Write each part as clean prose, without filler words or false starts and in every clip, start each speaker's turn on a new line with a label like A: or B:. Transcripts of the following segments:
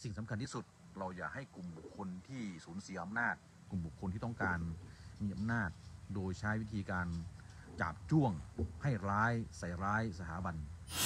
A: สิ่งสำคัญที่สุดเราอย่าให้กลุ่มบุคคลที่สูญเสียอำนาจกลุ่มบุคคลที่ต้องการมีอำนาจโดยใช้วิธีการจาบจ้วงให้ร้ายใส่ร้ายสถาบัน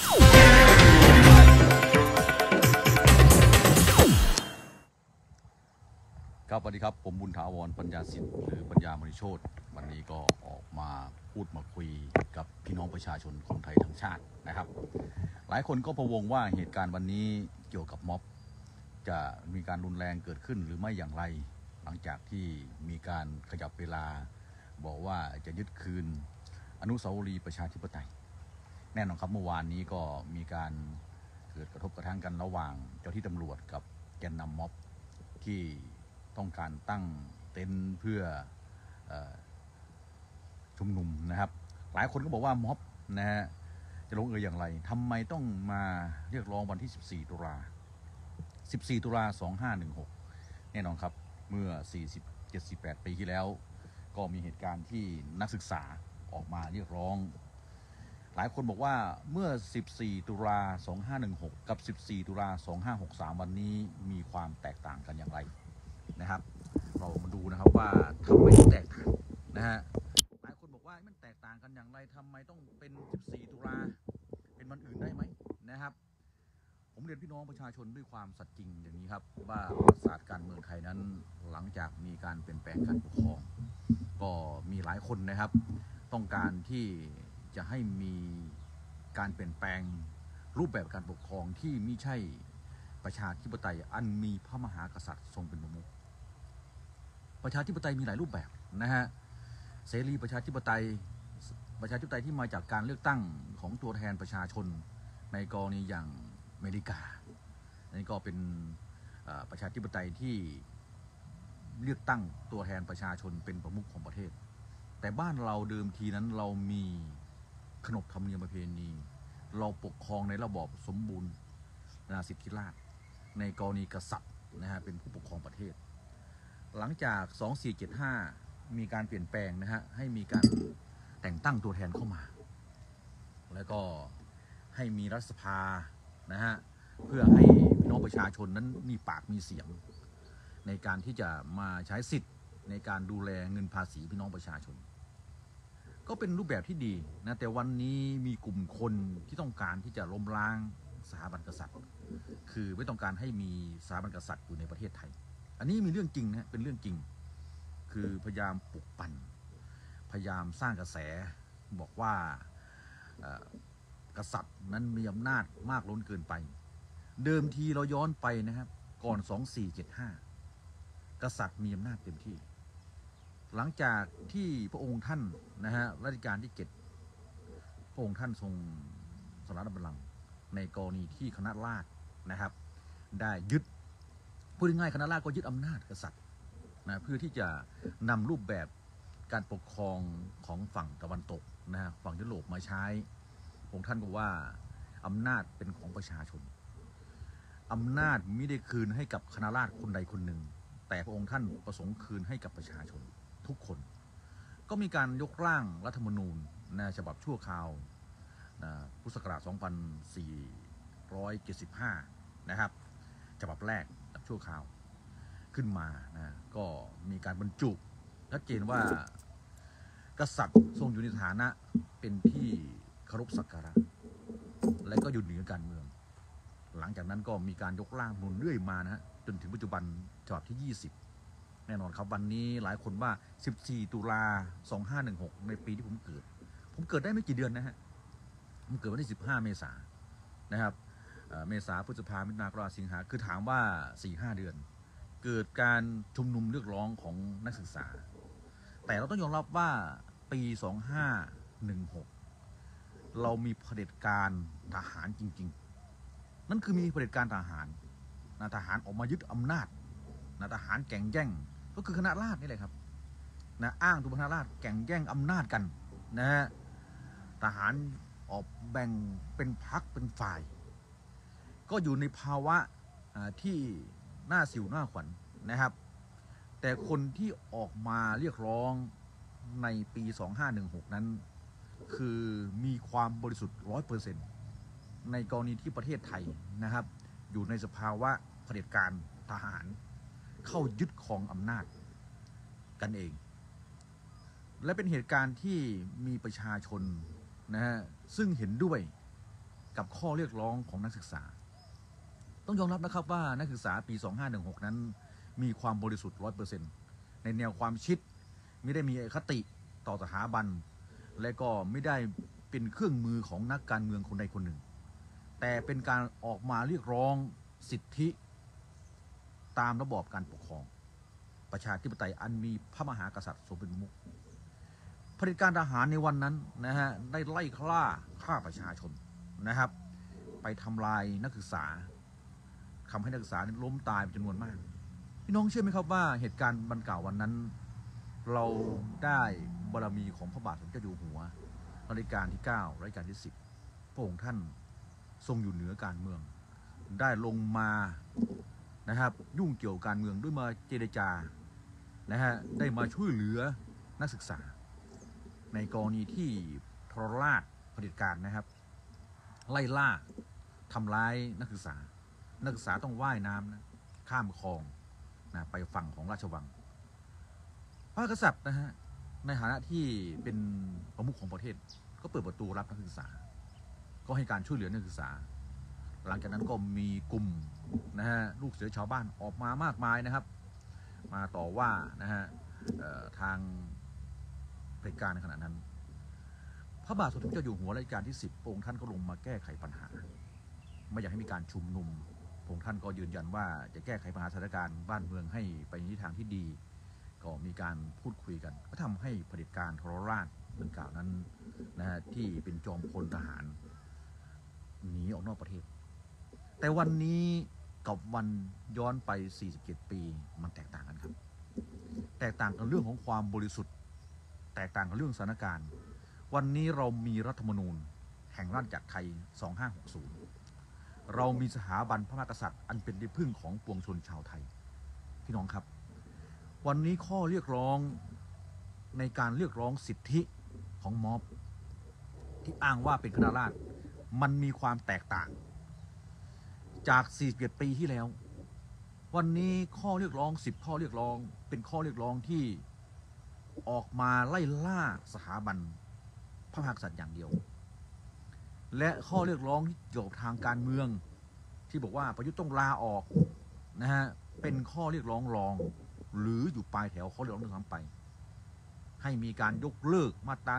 A: ครับสวัสดีครับผมบุญถาวรปัญญาสิทธิ์หรือปัญญามณีโชติวันนี้ก็ออกมาพูดมาคุยกับพี่น้องประชาชนคนไทยทั้งชาตินะครับหลายคนก็พะวงว่าเหตุการณ์วันนี้เกี่ยวกับม็อบจะมีการรุนแรงเกิดขึ้นหรือไม่อย่างไรหลังจากที่มีการขยับเวลาบอกว่าจะยึดคืนอนุสาวรีย์ประชาธิปไตยแน่นอนครับเมื่อวานนี้ก็มีการเกิดกระทบกระทั่งกันระหว่างเจ้าที่ตำรวจกับแกนนำม็อบที่ต้องการตั้งเต็นท์เพื่อชุมนุมนะครับหลายคนก็บอกว่าม็อบนะฮะจะลงเอยอย่างไรทำไมต้องมาเรียกร้องวันที่14 ตุลา2516แน่นอนครับเมื่อ78 ปีที่แล้วก็มีเหตุการณ์ที่นักศึกษาออกมาเรียกร้องหลายคนบอกว่าเมื่อ14 ตุลา2516กับ14 ตุลา2563วันนี้มีความแตกต่างกันอย่างไรนะครับเรามาดูนะครับว่าทำไมแตกต่างนะฮะหลายคนบอกว่ามันแตกต่างกันอย่างไรทำไมต้องเป็น14 ตุลาเป็นวันอื่นได้ไหมนะครับผมเรียนพี่น้องประชาชนด้วยความสัตย์จริงอย่างนี้ครับว่าประวัติศาสตร์การเมืองไทยนั้นหลังจากมีการเปลี่ยนแปลงการปกครองก็มีหลายคนนะครับต้องการที่จะให้มีการเปลี่ยนแปลงรูปแบบการปกครองที่ไม่ใช่ประชาธิปไตยอันมีพระมหากษัตริย์ทรงเป็นประมุขประชาธิปไตยมีหลายรูปแบบนะฮะเสรีประชาธิปไตยที่มาจากการเลือกตั้งของตัวแทนประชาชนในกรณีอย่างอเมริกานี่ก็เป็นประชาธิปไตยที่เลือกตั้งตัวแทนประชาชนเป็นประมุขของประเทศแต่บ้านเราเดิมทีนั้นเรามีขนบธรรมเนียมประเพณีเราปกครองในระบอบสมบูรณ์สิทธิราชย์ในกรณีกษัตริย์นะฮะเป็นผู้ปกครองประเทศหลังจาก2475มีการเปลี่ยนแปลงนะฮะให้มีการแต่งตั้งตัวแทนเข้ามาแล้วก็ให้มีรัฐสภานะฮะเพื่อให้พี่น้องประชาชนนั้นมีปากมีเสียงในการที่จะมาใช้สิทธิ์ในการดูแลเงินภาษีพี่น้องประชาชนก็เป็นรูปแบบที่ดีนะแต่วันนี้มีกลุ่มคนที่ต้องการที่จะล้มล้างสถาบันกษัตริย์คือไม่ต้องการให้มีสถาบันกษัตริย์อยู่ในประเทศไทยอันนี้มีเรื่องจริงนะเป็นเรื่องจริงคือพยายามปลุกปั่นพยายามสร้างกระแสบอกว่ากษัตริย์นั้นมีอำนาจมากล้นเกินไปเดิมทีเราย้อนไปนะครับก่อน2475กษัตริย์มีอำนาจเต็มที่หลังจากที่พระองค์ท่านนะฮะรัชกาลที่7พระองค์ท่านทรงสละบัลลังก์ในกรณีที่คณะราษฎรนะครับได้ยึดพูดง่ายๆคณะราษฎรก็ยึดอำนาจกษัตริย์นะเพื่อที่จะนำรูปแบบการปกครองของฝั่งตะวันตกนะฮะฝั่งยุโรปมาใช้พระองค์ท่านก็ว่าอำนาจเป็นของประชาชนอำนาจไม่ได้คืนให้กับคณะราษฎรคนใดคนหนึ่งแต่พระองค์ท่านประสงค์คืนให้กับประชาชนทุกคนก็มีการยกร่างรัฐธรรมนูญนะฉบับชั่วคราวนะพุทธศักราช2475นะครับฉบับแรกชั่วคราวขึ้นมานะก็มีการบรรจุชัดเจนว่ากษัตริย์ทรงอยู่ในฐานะเป็นที่เคารพสักการะและก็อยู่เหนือการเมืองหลังจากนั้นก็มีการยกร่างนูนเรื่อยมานะฮะจนถึงปัจจุบันฉบับที่20แน่นอนครับวันนี้หลายคนว่า14 ตุลา2516ในปีที่ผมเกิดได้ไม่กี่เดือนนะฮะผมเกิดวันที่15 เมษายนนะครับเมษาพฤษภาคมมิถุนายนกรกฎาคมสิงหาคือถามว่า 4-5 เดือนเกิดการชุมนุมเรียกร้องของนักศึกษาแต่เราต้องยอมรับว่าปี2516เรามีเผด็จการทหารจริงๆนั่นคือมีเผด็จการทหารทหารออกมายึดอำนาจทหารแข่งแย่งก็คือคณะราษฎรนี่แหละครับอ้างตัวคณะราษฎรแข่งแย่งอำนาจกันนะฮะทหารออกแบ่งเป็นพรรคเป็นฝ่ายก็อยู่ในภาวะที่หน้าสิวหน้าขวัญนะครับแต่คนที่ออกมาเรียกร้องในปี2516นั้นคือมีความบริสุทธิ์ 100% ในกรณีที่ประเทศไทยนะครับอยู่ในสภาวะเผด็จการทหารเข้ายึดครองอำนาจกันเองและเป็นเหตุการณ์ที่มีประชาชนนะฮะซึ่งเห็นด้วยกับข้อเรียกร้องของนักศึกษาต้องยอมรับนะครับว่านักศึกษาปี 2516 นั้นมีความบริสุทธิ์ 100% ในแนวความคิดไม่ได้มีอคติต่อสถาบันและก็ไม่ได้เป็นเครื่องมือของนักการเมืองคนใดคนหนึ่งแต่เป็นการออกมาเรียกร้องสิทธิตามระบอบการปกครองประชาธิปไตยอันมีพระมหากษัตริย์ทรงเป็นประมุขเผด็จการทหารในวันนั้นนะฮะได้ไล่ฆ่าประชาชนนะครับไปทำลายนักศึกษาทำให้นักศึกษาล้มตายเป็นจำนวนมากพี่น้องเชื่อไหมครับว่าเหตุการณ์บันเก่าวันนั้นเราได้บารมีของพระบาทสมเด็จเจ้าอยู่หัวรัชกาลที่9รัชกาลที่10พระองค์ท่านทรงอยู่เหนือการเมืองได้ลงมานะครับยุ่งเกี่ยวการเมืองด้วยมาเจรจานะฮะได้มาช่วยเหลือนักศึกษาในกรณีที่ทรราชเผด็จการนะครับไล่ล่าทำร้ายนักศึกษาต้องว่ายน้ำนะข้ามคลองนะไปฝั่งของราชวังพระกษัตริย์นะฮะในฐานะที่เป็นประมุขของประเทศก็เปิดประตูรับนักศึกษาก็ให้การช่วยเหลือนักศึกษาหลังจากนั้นก็มีกลุ่มนะฮะลูกเสือชาวบ้านออกมามากมายนะครับมาต่อว่านะฮะทางเผด็จการในขณะนั้นพระบาทสมเด็จเจ้าอยู่หัวรัชกาลที่10พระองค์ท่านก็ลงมาแก้ไขปัญหาไม่อยากให้มีการชุมนุมพระองค์ท่านก็ยืนยันว่าจะแก้ไขปัญหาสถานการณ์บ้านเมืองให้ไปในทางที่ดีก็มีการพูดคุยกันก็ทำให้เผด็จการทรราชดังกล่าวนั้นนะฮะที่เป็นจอมพลทหารหนีออกนอกประเทศแต่วันนี้กับวันย้อนไป47ปีมันแตกต่างกันครับแตกต่างกันเรื่องของความบริสุทธิ์แตกต่างกันเรื่องสถานการณ์วันนี้เรามีรัฐธรรมนูญแห่งราชอาณาจักรไทย2560เรามีสถาบันพระมหากษัตริย์อันเป็นที่พึ่งของปวงชนชาวไทยพี่น้องครับวันนี้ข้อเรียกร้องในการเรียกร้องสิทธิของม็อบที่อ้างว่าเป็นคณะราษฎรมันมีความแตกต่างจาก41 ปีที่แล้ววันนี้ข้อเรียกร้อง10ข้อเรียกร้องเป็นข้อเรียกร้องที่ออกมาไล่ล่าสถาบันพระมหากษัตริย์อย่างเดียวและข้อเรียกร้องที่เกี่ยวกับทางการเมืองที่บอกว่าประยุทธ์ต้องลาออกนะฮะเป็นข้อเรียกร้องรองหรืออยู่ปลายแถวข้อเรียกร้องที่ทำไปให้มีการยกเลิกมาตรา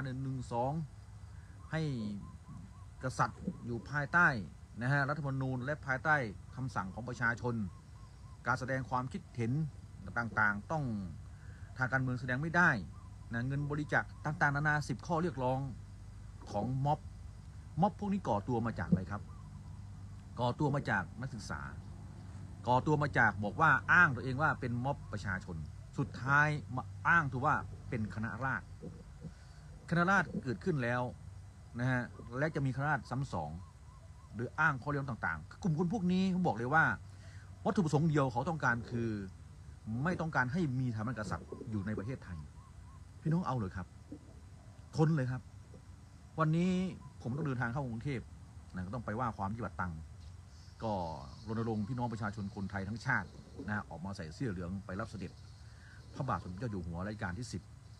A: 112ให้กษัตริย์อยู่ภายใต้นะฮะรัฐธรรมนูญและภายใต้คำสั่งของประชาชนการแสดงความคิดเห็นต่างๆต้องทางการเมืองแสดงไม่ได้นะเงินบริจาคต่างๆนานา10ข้อเรียกร้องของม็อบพวกนี้ก่อตัวมาจากอะไรครับก่อตัวมาจากนักศึกษาก่อตัวมาจากบอกว่าอ้างตัวเองว่าเป็นม็อบประชาชนสุดท้ายมาอ้างตัวว่าเป็นคณะราษฎรเกิดขึ้นแล้วนะฮะและจะมีคณะราษฎรซ้ำสองหรืออ้างข้อเรียกร้องต่างๆกลุ่มคนพวกนี้ผมบอกเลยว่าวัตถุประสงค์เดียวเขาต้องการคือไม่ต้องการให้มีสถาบันกษัตริย์อยู่ในประเทศไทยพี่น้องเอาเลยครับทนเลยครับวันนี้ผมต้องเดินทางเข้ากรุงเทพนะก็ต้องไปว่าความที่บัตรตังก็รณรงค์พี่น้องประชาชนคนไทยทั้งชาตินะออกมาใส่เสื้อเหลืองไปรับเสด็จพระบาทสมเด็จเจ้าอยู่หัวรัชกาลที่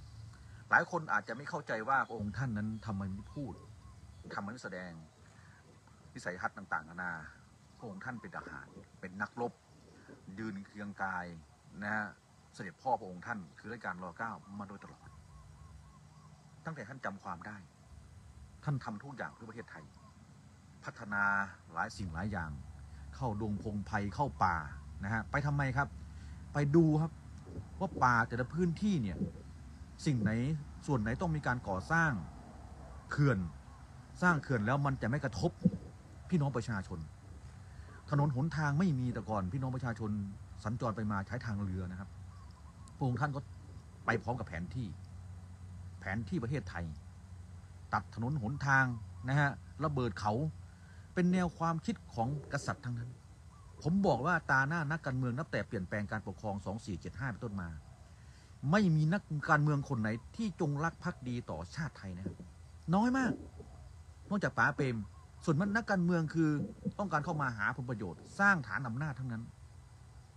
A: 10หลายคนอาจจะไม่เข้าใจว่าพระองค์ท่านนั้นทำไมไม่พูดทำไมไม่แสดงวิสัยทัศน์ต่างๆนานาพระองค์ท่านเป็นทหารเป็นนักรบยืนเคียงกายนะฮะเสด็จพ่อพระองค์ท่านคือรัชกาลร.9มาโดยตลอดตั้งแต่ท่านจำความได้ท่านทำทุกอย่างเพื่อประเทศไทยพัฒนาหลายสิ่งหลายอย่างเข้าดงพงไพ่เข้าป่านะฮะไปทำไมครับไปดูครับว่าป่าแต่ละพื้นที่เนี่ยสิ่งไหนส่วนไหนต้องมีการก่อสร้างเขื่อนแล้วมันจะไม่กระทบพี่น้องประชาชนถนนหนทางไม่มีแต่ก่อนพี่น้องประชาชนสัญจรไปมาใช้ทางเรือนะครับพระองค์ท่านก็ไปพร้อมกับแผนที่ประเทศไทยตัดถนนหนทางนะฮะระเบิดเขาเป็นแนวความคิดของกษัตริย์ทั้งนั้นผมบอกว่าตาหน้านักการเมืองนับแต่เปลี่ยนแปลงการปกครอง2475เป็นต้นมาไม่มีนักการเมืองคนไหนที่จงรักภักดีต่อชาติไทยนะครับน้อยมากนอกจากป๋าเปรมส่วนมันนักการเมืองคือต้องการเข้ามาหาผลประโยชน์สร้างฐานอำนาจทั้งนั้น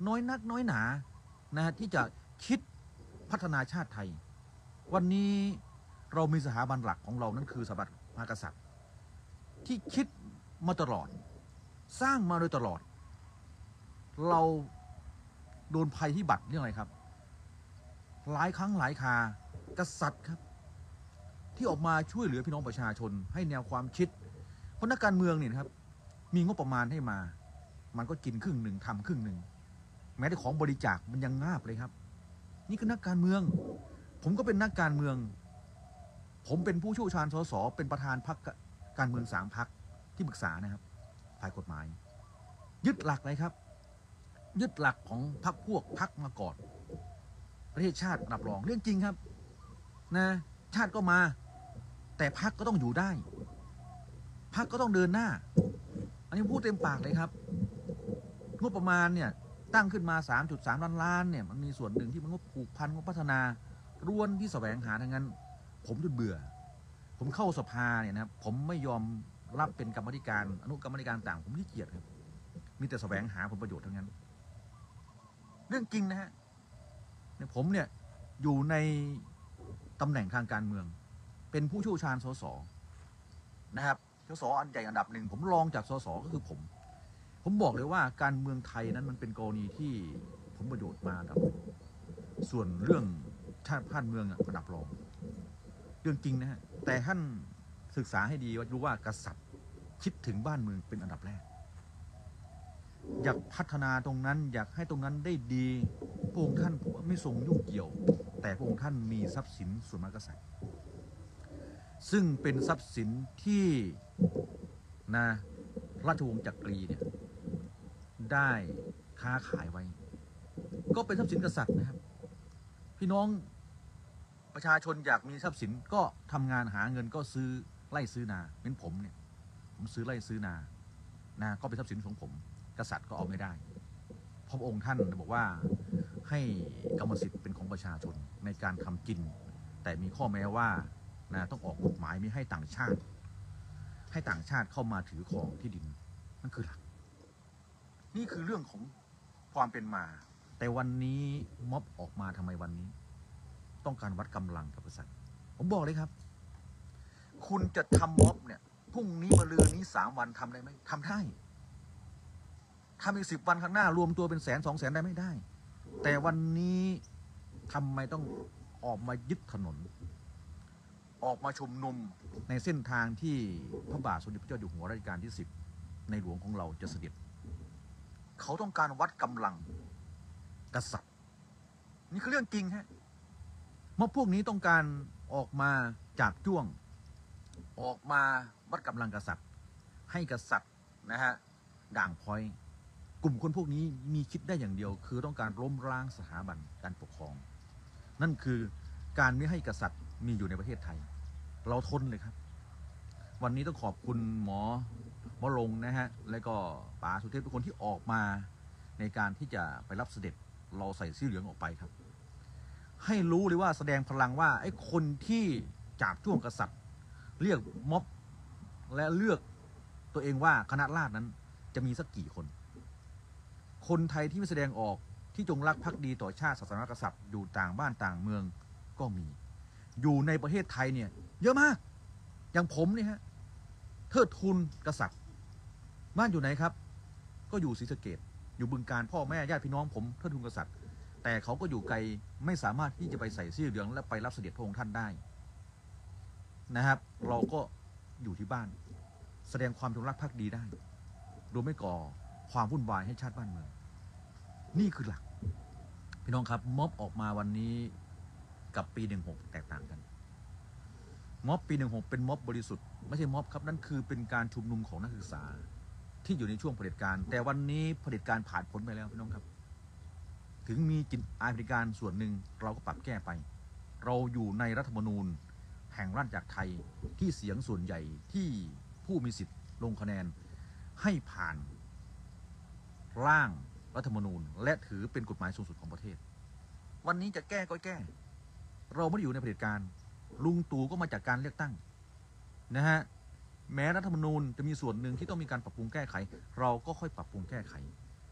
A: น้อยนักน้อยหนานะฮะที่จะคิดพัฒนาชาติไทยวันนี้เรามีสถาบันหลักของเรานั่นคือสถาบันมหากษัตริย์ที่คิดมาตลอดสร้างมาโดยตลอดเราโดนภัยพิบัติเรื่องอะไรครับหลายครั้งหลายคากษัตริย์ครับที่ออกมาช่วยเหลือพี่น้องประชาชนให้แนวความคิดเพราะนักการเมืองเนี่ยครับมีงบประมาณให้มามันก็กินครึ่งหนึ่งทำครึ่งหนึ่งแม้แต่ของบริจาคมันยังงาบเลยครับนี่คือนักการเมืองผมก็เป็นนักการเมืองผมเป็นผู้เชี่ยวชาญสสเป็นประธานพรรคการเมือง3 พรรคที่ปรึกษานะครับฝ่ายกฎหมายยึดหลักเลยครับยึดหลักของพรรคพวกพรรคมาก่อนประเทศชาติรับรองเรื่องจริงครับนะชาติก็มาแต่พรรคก็ต้องอยู่ได้พรรคก็ต้องเดินหน้าอันนี้พูดเต็มปากเลยครับงบประมาณเนี่ยตั้งขึ้นมา 3.3 ล้านล้านเนี่ยมันมีส่วนหนึ่งที่มันงบผูกพันงบพัฒนาล้วนที่แสวงหาทั้งนั้นผมจนเบื่อผมเข้าสภาเนี่ยนะครับผมไม่ยอมรับเป็นกรรมธิการอนุกรรมธิการต่างผมขี้เกียจครับมีแต่แสวงหาผลประโยชน์ทั้งนั้นเรื่องจริงนะฮะผมเนี่ยอยู่ในตำแหน่งทางการเมืองเป็นผู้เชี่ยวชาญสสนะครับสสอันใหญ่อันดับหนึ่งผมรองจากสสก็คือผมบอกเลยว่าการเมืองไทยนั้นมันเป็นกรณีที่ผลประโยชน์มาอันดับส่วนเรื่องชาติบ้านเมืองอันดับรองเรื่องจริงนะฮะแต่ท่านศึกษาให้ดีว่ารู้ว่ากษัตริย์คิดถึงบ้านเมืองเป็นอันดับแรกอยากพัฒนาตรงนั้นอยากให้ตรงนั้นได้ดีพระองค์ท่านไม่ทรงยุ่งเกี่ยวแต่พระองค์ท่านมีทรัพย์สินส่วนมหากษัตริย์ซึ่งเป็นทรัพย์สินที่นะราชวงศ์จักรีเนี่ยได้ค้าขายไว้ก็เป็นทรัพย์สินกษัตริย์นะครับพี่น้องประชาชนอยากมีทรัพย์สินก็ทำงานหาเงินก็ซื้อไร่ซื้อนาเป็นผมเนี่ยผมซื้อไร่ซื้อนาก็เป็นทรัพย์สินของผมกษัตริย์ก็เอาไม่ได้เพราะองค์ท่านบอกว่าให้กรรมสิทธิ์เป็นของประชาชนในการทำกินแต่มีข้อแม้ว่าต้องออกกฎหมายไม่ให้ต่างชาติเข้ามาถือครองที่ดินนั่นคือหลักนี่คือเรื่องของความเป็นมาแต่วันนี้ม็อบออกมาทำไมวันนี้ต้องการวัดกำลังกับกษัตริย์ผมบอกเลยครับคุณจะทำม็อบเนี่ยพรุ่งนี้มะรืนนี้3 วันทำได้ไหมทำได้ทำอีก10 วันข้างหน้ารวมตัวเป็น100,000 200,000ได้ไม่ได้แต่วันนี้ทำไมต้องออกมายึดถนนออกมาชุมนุมในเส้นทางที่พระบาทสมเด็จพระเจ้าอยู่หัวรัชกาลที่10ในหลวงของเราจะเสด็จเขาต้องการวัดกำลังกษัตริย์นี่คือเรื่องจริงฮะม็อบพวกนี้ต้องการออกมาจากจ้วงออกมาวัดกำลังกษัตริย์ให้กษัตริย์นะฮะด่างพร้อยกลุ่มคนพวกนี้มีคิดได้อย่างเดียวคือต้องการล้มล้างสถาบันการปกครองนั่นคือการไม่ให้กษัตริย์มีอยู่ในประเทศไทยเราทนเลยครับวันนี้ต้องขอบคุณหมอลงนะฮะและก็ป๋าสุเทพทุกคนที่ออกมาในการที่จะไปรับเสด็จเราใส่เสื้อเหลืองออกไปครับให้รู้เลยว่าแสดงพลังว่าไอ้คนที่จับจ้วงกษัตริย์เรียกม็อบและเลือกตัวเองว่าคณะราษฎรนั้นจะมีสักกี่คนไทยที่ไม่แสดงออกที่จงรักภักดีต่อชาติศาสนากษัตริย์อยู่ต่างบ้านต่างเมืองก็มีอยู่ในประเทศไทยเนี่ยเยอะมากอย่างผมเนี่ยฮะเทิดทูนกษัตริย์บ้านอยู่ไหนครับก็อยู่ศรีสะเกษอยู่บึงกาฬพ่อแม่ญาติพี่น้องผมเทิดทูนกษัตริย์แต่เขาก็อยู่ไกลไม่สามารถที่จะไปใส่เสื้อเหลืองและไปรับเสด็จพระองค์ท่านได้นะครับเราก็อยู่ที่บ้านแสดงความจงรักภักดีได้โดยไม่ก่อความวุ่นวายให้ชาติบ้านเมืองนี่คือหลักพี่น้องครับม็อบออกมาวันนี้กับปี16แตกต่างกันม็อบปี16เป็นม็อบบริสุทธิ์ไม่ใช่ม็อบครับนั่นคือเป็นการชุมนุมของนักศึกษาที่อยู่ในช่วงเผด็จการแต่วันนี้เผด็จการผ่านพ้นไปแล้วพี่น้องครับถึงมีกลิ่นอายเผด็จการส่วนหนึ่งเราก็ปรับแก้ไปเราอยู่ในรัฐธรรมนูญแห่งราชอาณาจักรไทยที่เสียงส่วนใหญ่ที่ผู้มีสิทธิ์ลงคะแนนให้ผ่านร่างรัฐธรรมนูญและถือเป็นกฎหมายสูงสุดของประเทศวันนี้จะแก้ก็แก้เราไม่ได้อยู่ในเผด็จการลุงตู่ก็มาจากการเลือกตั้งนะฮะแม้รัฐธรรมนูญจะมีส่วนหนึ่งที่ต้องมีการปรับปรุงแก้ไขเราก็ค่อยปรับปรุงแก้ไข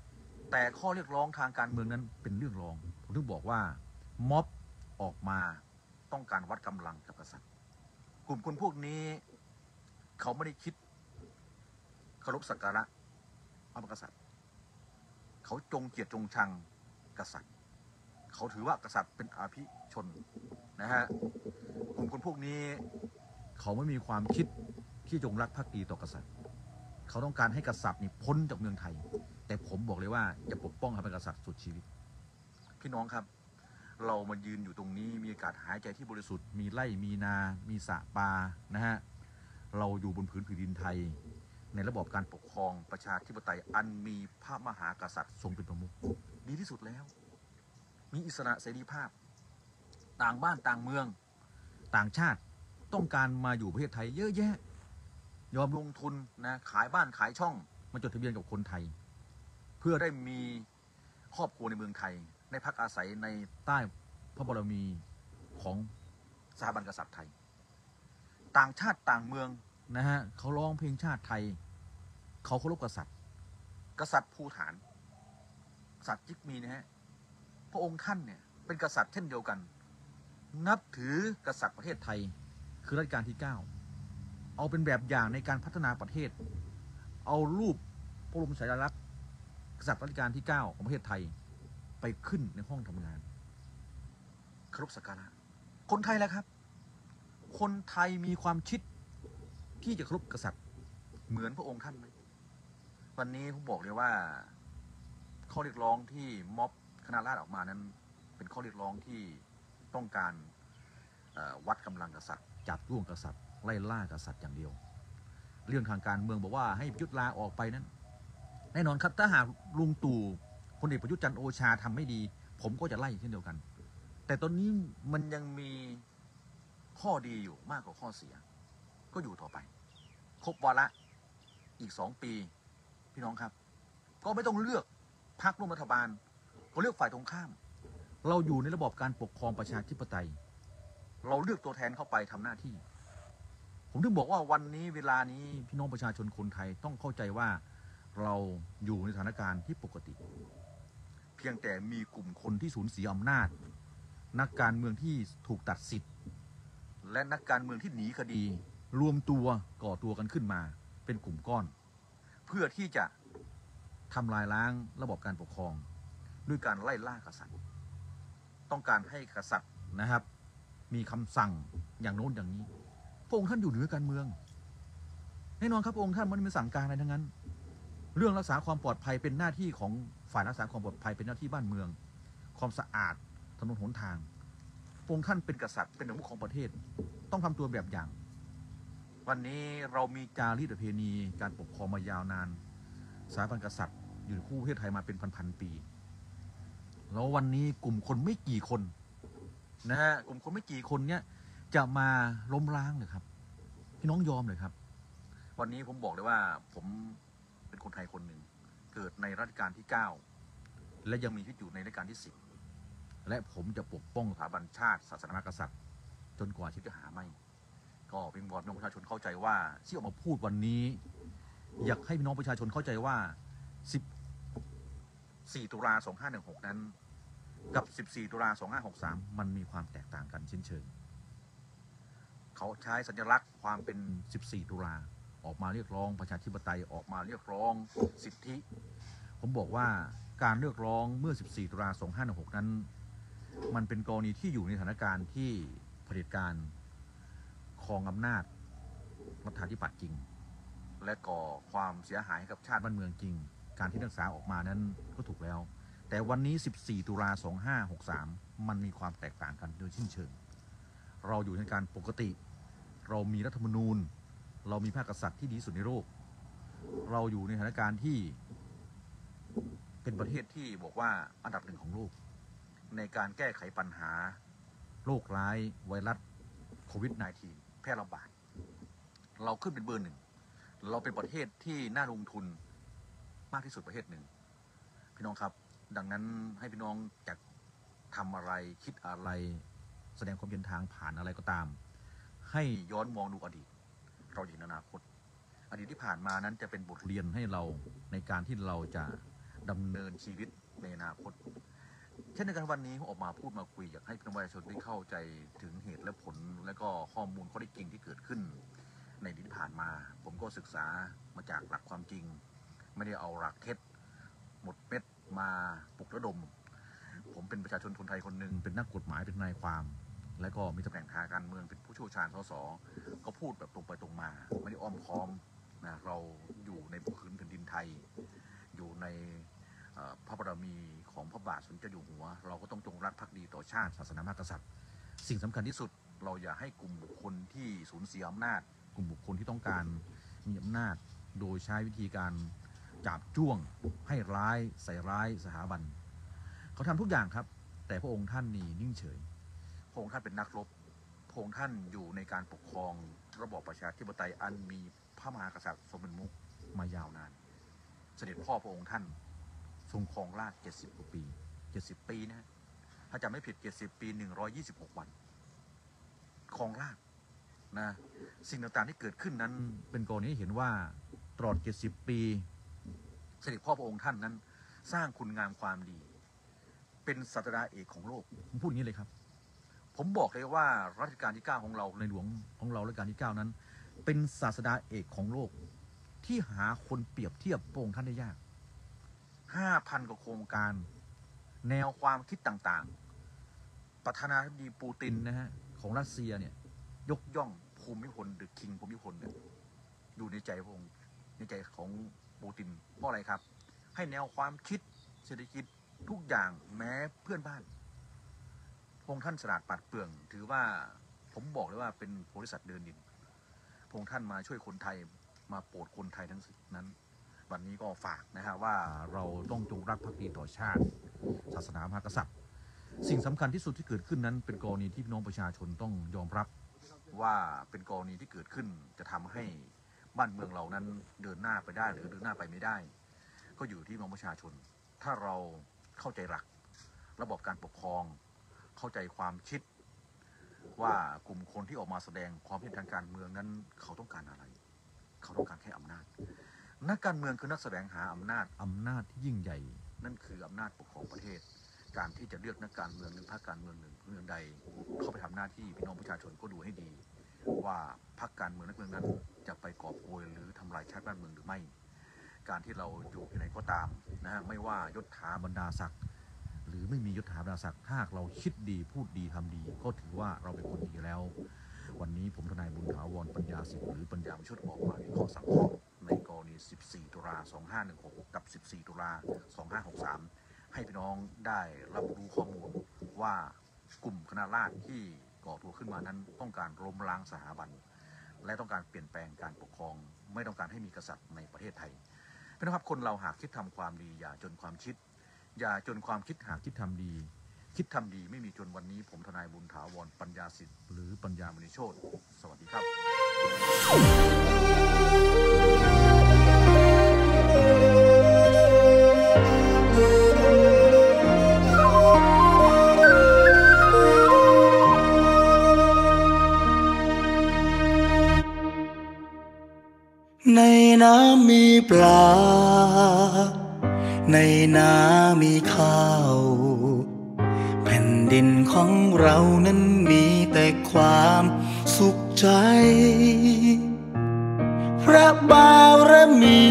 A: แต่ข้อเรียกร้องทางการเมืองนั้นเป็นเรื่องรองผมถึงบอกว่าม็อบออกมาต้องการวัดกำลังกับกษัตริย์กลุ่มคนพวกนี้เขาไม่ได้คิดเคารพสักการะพระมหากษัตริย์เขาจงเกลียดจงชังกษัตริย์เขาถือว่ากษัตริย์เป็นอภิชนนะฮะกลุ่มคนพวกนี้เขาไม่มีความคิดที่จงรักภักดีต่อกษัตริย์เขาต้องการให้กษัตริย์นี่พ้นจากเมืองไทยแต่ผมบอกเลยว่าจะปกป้องให้เป็นกษัตริย์สุดชีวิตพี่น้องครับเรามายืนอยู่ตรงนี้มีอากาศหายใจที่บริสุทธิ์มีไร่มีนามีสระปานะฮะเราอยู่บนผืนดินไทยในระบอบการปกครองประชาธิปไตยอันมีพระมหากษัตริย์ทรงเป็นประมุขดีที่สุดแล้วมีอิสระเสรีภาพต่างบ้านต่างเมืองต่างชาติต้องการมาอยู่ประเทศไทยเยอะแยะยอมลงทุนนะขายบ้านขายช่องมาจดทะเบียนกับคนไทยเพื่อได้มีครอบครัวในเมืองไทยในพักอาศัยในใต้พระบารมีของสถาบันกษัตริย์ไทยต่างชาติต่างเมืองนะฮะเขาร้องเพลงชาติไทยเขาเคารพกษัตริย์ภูฐานกษัตริย์ยิกมีนะฮะพระองค์ท่านเนี่ยเป็นกษัตริย์เช่นเดียวกันนับถือกษัตริย์ประเทศไทยคือรัชกาลที่9เอาเป็นแบบอย่างในการพัฒนาประเทศเอารูปพระบรมฉายาลักษณ์กษัตริย์รัชกาลที่9ของประเทศไทยไปขึ้นในห้องทำงานเคารพสักการะคนไทยแหละครับคนไทยมีความคิดที่จะเคารพกษัตริย์เหมือนพระองค์ท่านไหมวันนี้ผมบอกเลยว่าข้อเรียกร้องที่ม็อบคณะราษฎรออกมานั้นเป็นข้อเรียกร้องที่ต้องการวัดกำลังกษัตริย์จับจ้วงกษัตริย์ไล่ล่ากษัตริย์อย่างเดียวเรื่องทางการเมืองบอกว่าให้ประยุทธ์ลาออกไปนั้นแน่นอนครับถ้าหากลุงตู่พลเอกประยุทธ์จันทร์โอชาทำไม่ดีผมก็จะไล่เช่นเดียวกันแต่ตอนนี้มันยังมีข้อดีอยู่มากกว่าข้อเสียก็อยู่ต่อไปครบวาระอีก2 ปีพี่น้องครับก็ไม่ต้องเลือกพรรคร่วมรัฐบาลก็เลือกฝ่ายตรงข้ามเราอยู่ในระบอบการปกครองประชาธิปไตยเราเลือกตัวแทนเข้าไปทำหน้าที่ผมถึงบอกว่าวันนี้เวลานี้พี่น้องประชาชนคนไทยต้องเข้าใจว่าเราอยู่ในสถานการณ์ที่ปกติเพียงแต่มีกลุ่มคนที่สูญเสียอำนาจนักการเมืองที่ถูกตัดสิทธิ์และนักการเมืองที่หนีคดีรวมตัวก่อตัวกันขึ้นมาเป็นกลุ่มก้อนเพื่อที่จะทำลายล้างระบบการปกครองด้วยการไล่ล่ากษัตริย์ต้องการให้กษัตริย์นะครับมีคำสั่งอย่างโน้นอย่างนี้พระองค์ท่านอยู่เหนือการเมืองแน่นอนครับพระองค์ท่านไม่ได้มีสั่งการอะไรทั้งนั้นเรื่องรักษาความปลอดภัยเป็นหน้าที่ของฝ่ายรักษาความปลอดภัยเป็นหน้าที่บ้านเมืองความสะอาดถนนหนทางพระองค์ท่านเป็นกษัตริย์เป็นประมุขของประเทศต้องทำตัวแบบอย่างวันนี้เรามีจารีตประเพณีการปกครองมายาวนานสถาบันกษัตริย์อยู่ในคู่ประเทศไทยมาเป็นพันปีแล้ววันนี้กลุ่มคนไม่กี่คนนะฮะกลุ่มคนไม่กี่คนเนี้ยจะมาล้มล้างเลยครับพี่น้องยอมเลยครับวันนี้ผมบอกเลยว่าผมเป็นคนไทยคนหนึ่งเกิดในรัชกาลที่9และยังมีชีวิตอยู่ในรัชกาลที่10และผมจะปกป้องสถาบันชาติศาสนากษัตริย์จนกว่าชีวิตจะหาไม่ก็เป็นวอนพี่น้องประชาชนเข้าใจว่าที่ออกมาพูดวันนี้อยากให้พี่น้องประชาชนเข้าใจว่า14 ตุลา 2516นั้นกับ14 ตุลา 2563มันมีความแตกต่างกันเช่นเชิงเขาใช้สัญลักษณ์ความเป็น14 ตุลาออกมาเรียกร้องประชาธิปไตยออกมาเรียกร้องสิทธิผมบอกว่าการเรียกร้องเมื่อ14 ตุลา 2516นั้นมันเป็นกรณีที่อยู่ในสถานการณ์ที่เผด็จการครองอำนาจรัฐาธิปัตย์จริงและก่อความเสียหายให้กับชาติบ้านเมืองจริงการที่นักศึกษาออกมานั้นก็ถูกแล้วแต่วันนี้14 ตุลา 2563มันมีความแตกต่างกันโดยสิ้นเชิงเราอยู่ในการปกติเรามีรัฐธรรมนูญเรามีพระกษัตริย์ที่ดีที่สุดในโลกเราอยู่ในสถานการณ์ที่เป็นประเทศที่บอกว่าอันดับ1ของโลกในการแก้ไขปัญหาโรคร้ายไวรัสโควิด -19 แพร่ระบาดเราขึ้นเป็นเบอร์ 1เราเป็นประเทศที่น่าลงทุนมากที่สุดประเทศหนึ่งพี่น้องครับดังนั้นให้พี่น้องจะทำอะไรคิดอะไรแสดงความเห็นทางผ่านอะไรก็ตามให้ย้อนมองดูอดีตเราเห็นอนาคตอดีตที่ผ่านมานั้นจะเป็นบทเรียนให้เราในการที่เราจะดำเนินชีวิตในอนาคตเช่นเดียวกันวันนี้ผมออกมาพูดมาคุยอยากให้พี่น้องประชาชนได้เข้าใจถึงเหตุและผลและก็ข้อมูลข้อเท็จจริงที่เกิดขึ้นในอดีตที่ผ่านมาผมก็ศึกษามาจากหลักความจริงไม่ได้เอาหลักเท็จหมดเม็ดมาปลุกระดมผมเป็นประชาชนคนไทยคนหนึ่งเป็นนักกฎหมายเป็นนายความและก็มีตำแหน่งทางการเมืองเป็นผู้เชี่ยวชาญสสก็พูดแบบตรงไปตรงมาไม่ได้อ้อมค้อมนะเราอยู่ในพื้นแผ่นดินไทยอยู่ในพระบารมีของพระบาทสมเด็จเจ้าอยู่หัวเราก็ต้องจงรักภักดีต่อชาติศาสนามหากษัตริย์สิ่งสำคัญที่สุดเราอย่าให้กลุ่มบุคคลที่สูญเสียอำนาจกลุ่มบุคคลที่ต้องการมีอำนาจโดยใช้วิธีการจับจ้วงให้ร้ายใส่ร้ายสถาบันเขาทำทุกอย่างครับแต่พระองค์ท่านนี่นิ่งเฉยพระองค์ท่านเป็นนักรบพระองค์ท่านอยู่ในการปกครองระบอบประชาธิปไตยอันมีพระมหากษัตริย์ทรงเป็นมุขมายาวนานเสด็จพ่อพระองค์ท่านทรงครองราชย์70 กว่าปี70 ปีนะถ้าจำไม่ผิด70 ปี126 วันครองราชย์นะสิ่งต่างๆที่เกิดขึ้นนั้นเป็นกรณีที่เห็นว่าตลอด70 ปีเสด็จพ่อพระองค์ท่านนั้นสร้างคุณงามความดีเป็นศาสดาเอกของโลกผมพูดอย่างนี้เลยครับผมบอกเลยว่ารัชกาลที่9ของเราในหลวงของเรารัชกาลที่9นั้นเป็นศาสดาเอกของโลกที่หาคนเปรียบเทียบพระองค์ท่านได้ยาก5,000 กว่าโครงการแนวความคิดต่างๆประธานาธิบดีปูตินนะฮะของรัสเซียเนี่ยยกย่องภูมิพลหรือคิงภูมิพลเนี่ยอยู่ในใจพระองค์ในใจของปูตินเพราะอะไรครับให้แนวความคิดเศรษฐกิจทุกอย่างแม้เพื่อนบ้านพระองค์ท่านฉลาดปราดเปรื่องถือว่าผมบอกเลยว่าเป็นบริษัทเดินดินพระองค์ท่านมาช่วยคนไทยมาโปรดคนไทยทั้งนั้นวันนี้ก็ฝากนะฮะว่าเราต้องจงรักภักดีต่อชาติศาสนามหากษัตริย์สิ่งสำคัญที่สุดที่เกิดขึ้นนั้นเป็นกรณีที่พี่น้องประชาชนต้องยอมรับว่าเป็นกรณีที่เกิดขึ้นจะทำให้บ้านเมืองเรานั้นเดินหน้าไปได้หรือเดินหน้าไปไม่ได้ก็อยู่ที่พี่น้องประชาชนถ้าเราเข้าใจหลักระบบการปกครองเข้าใจความคิดว่ากลุ่มคนที่ออกมาแสดงความคิดทางการเมืองนั้นเขาต้องการอะไรเขาต้องการแค่อำนาจนักการเมืองคือนักแสวงหาอำนาจที่ยิ่งใหญ่นั่นคืออำนาจปกครองประเทศการที่จะเลือกนักการเมืองหรือพรรคการเมืองหนึ่งเมืองใดเข้าไปทำหน้าที่พี่น้องประชาชนก็ดูให้ดีว่าพรรคการเมืองนักเมืองนั้นจะไปกอบโกยหรือทำลายชาติบ้านเมืองหรือไม่การที่เราอยู่ที่ไหนก็ตามนะฮะไม่ว่ายศถาบรรดาศักดิ์หรือไม่มียศถาบรรดาศักดิ์ถ้าเราคิดดีพูดดีทำดีก็ถือว่าเราเป็นคนดีแล้ววันนี้ผมทนายบุญถาวรปัญญาสิทธิ์หรือปัญญาชุดออกมาวิเคราะห์สังเคราะห์ในกรณี14 ตุลา 2516กับ14 ตุลา 2563ให้พี่น้องได้รับรู้ข้อมูลว่ากลุ่มคณะราษฎรที่ก่อตัวขึ้นมานั้นต้องการล้มล้างสถาบันและต้องการเปลี่ยนแปลงการปกครองไม่ต้องการให้มีกษัตริย์ในประเทศไทยพี่น้องครับคนเราหากคิดทำความดีอย่าจนความคิดอย่าจนความคิดหากคิดทำดีคิดทำดีไม่มีจนวันนี้ผมทนายบุญถาวรปัญญาสิทธิ์หรือปัญญามณีโชติสวัสดีครับ
B: ในน้ำมีปลาในนามีข้าวแผ่นดินของเรานั้นมีแต่ความสุขใจพระบารมี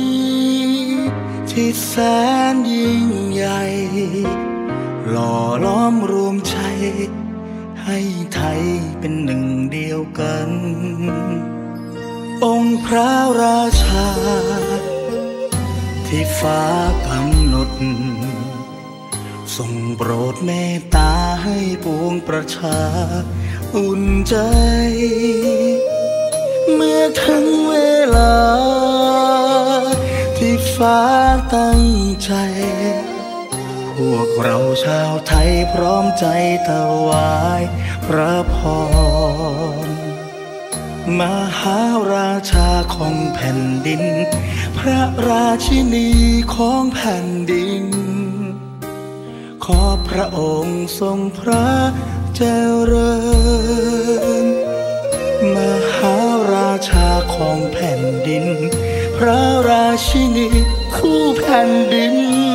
B: ที่แสนยิ่งใหญ่หล่อล้อมรวมใจให้ไทยเป็นหนึ่งเดียวกันองค์พระราชาที่ฟ้ากำหนดทรงโปรดเมตตาให้ปวงประชาอุ่นใจเมื่อถึงเวลาที่ฟ้าตั้งใจพวกเราชาวไทยพร้อมใจถวายพระพรมหาราชาของแผ่นดินพระราชินีของแผ่นดินขอพระองค์ทรงพระเจริญมหาราชาของแผ่นดินพระราชินีคู่แผ่นดิน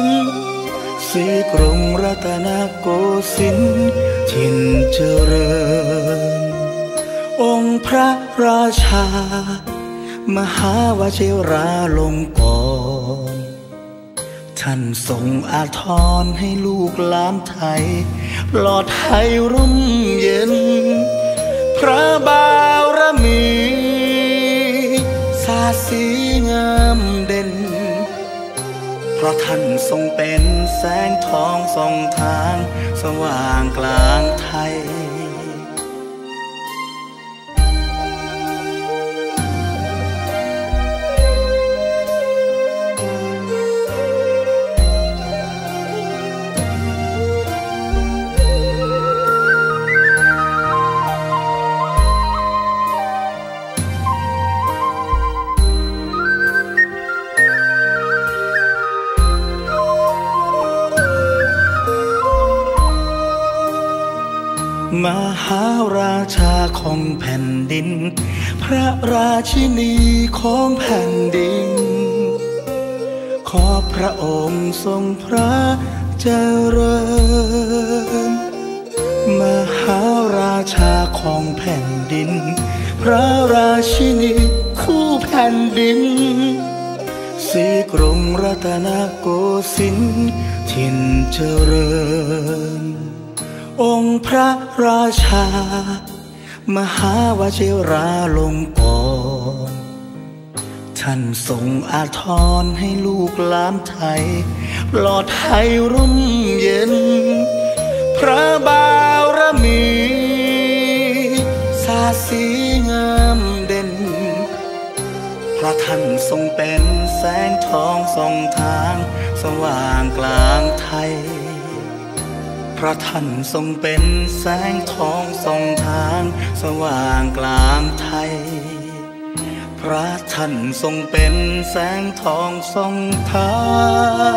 B: ศรีกรุงรัตนโกสินทร์ถิ่นเจริญองค์พระราชามหาวชิราลงกรณ์ท่านทรงอาทรให้ลูกหลานไทยปลอดภัยร่มเย็นพระบารมีสาดสีงามเด่นเพราะท่านทรงเป็นแสงทองส่องทางสว่างกลางไทยมหาราชาของแผ่นดินพระราชินีของแผ่นดินขอพระองค์ทรงพระเจริญมหาราชาของแผ่นดินพระราชินีคู่แผ่นดินศรีกรุงรัตนโกสินทร์ถิ่นเจริญองค์พระราชามหาวชิราลงกรณ์ท่านทรงอาทรให้ลูกหลานไทยปลอดภัยร่มเย็นพระบารมีสาดสีงามเด่นเพราะท่านทรงเป็นแสงทองส่องทางสว่างกลางไทยพระท่านทรงเป็นแสงทองส่องทางสว่างกลางไทยพระท่านทรงเป็นแสงทองส่องทาง